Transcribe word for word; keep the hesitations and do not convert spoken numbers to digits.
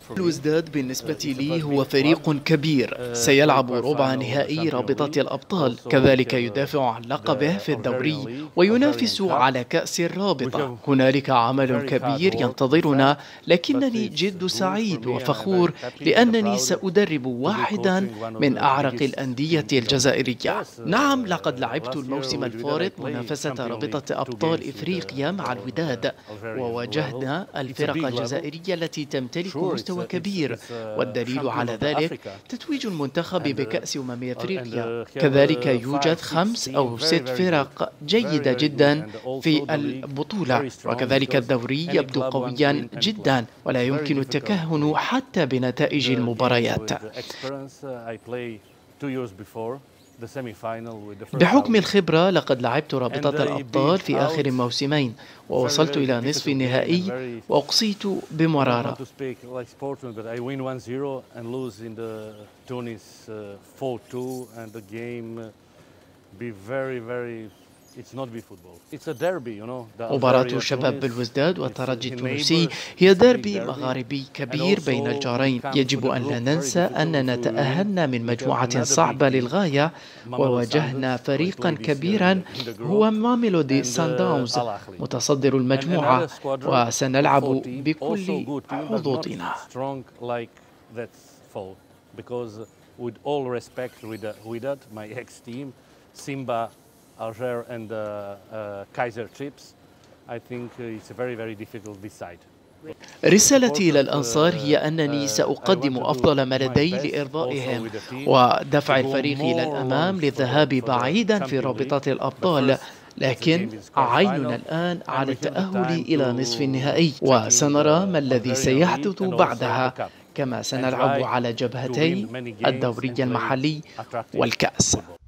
الوزداد بالنسبة لي هو فريق كبير سيلعب ربع نهائي رابطة الأبطال، كذلك يدافع عن لقبه في الدوري وينافس على كأس الرابطة. هنالك عمل كبير ينتظرنا، لكنني جد سعيد وفخور لأنني سأدرب واحدا من أعرق الأندية الجزائرية. نعم، لقد لعبت الموسم الفارط منافسة رابطة أبطال إفريقيا مع الوداد، وواجهنا الفرق الجزائرية التي تمتلك مستوى كبير، والدليل على ذلك تتويج المنتخب بكأس أمم أفريقيا. كذلك يوجد خمس أو ست فرق جيدة جدا في البطولة، وكذلك الدوري يبدو قويا جدا ولا يمكن التكهن حتى بنتائج المباريات. بحكم الخبرة لقد لعبت رابطة الأبطال في آخر موسمين ووصلت إلى نصف النهائي وأقصيت بمرارة. مباراة شباب بالوزداد والترجي التونسي هي ديربي مغاربي كبير بين الجارين. يجب أن لا ننسى أننا تأهلنا من مجموعة صعبة للغاية وواجهنا فريقا كبيرا هو ماميلودي سانداونز متصدر المجموعة، وسنلعب بكل حظوظنا. Alger and uh, uh, Kaiser Chiefs. I think it's very very difficult this side. رسالتي إلى الأنصار هي أنني سأقدم أفضل ما لدي لإرضائهم ودفع الفريق إلى الأمام للذهاب بعيدا في رابطة الأبطال، لكن عيننا الآن على التأهل إلى نصف النهائي، وسنرى ما الذي سيحدث بعدها، كما سنلعب على جبهتي الدوري المحلي والكأس.